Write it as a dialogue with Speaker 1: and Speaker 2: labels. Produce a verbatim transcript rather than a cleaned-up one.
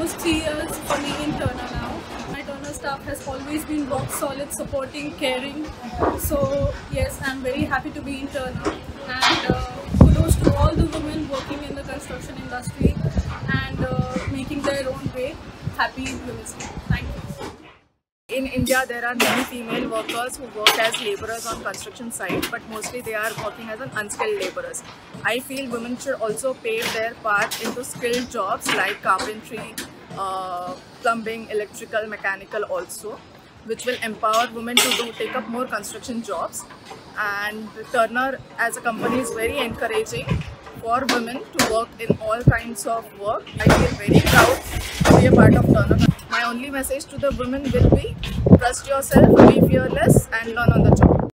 Speaker 1: almost three years for me in Turner now. My Turner staff has always been rock solid, supporting, caring. So yes, I'm very happy to be in Turner, and uh, kudos to all the women working in the construction industry and uh, making their own way. Happy Women's Day. Thank you.
Speaker 2: In India, there are many female workers who work as labourers on construction site, but mostly they are working as an unskilled labourers. I feel women should also pave their path into skilled jobs like carpentry, uh, plumbing, electrical, mechanical also, which will empower women to do, take up more construction jobs. And Turner as a company is very encouraging for women to work in all kinds of work. I feel very proud to be a part of Turner. My only message to the women will be, trust yourself, be fearless and learn on the job.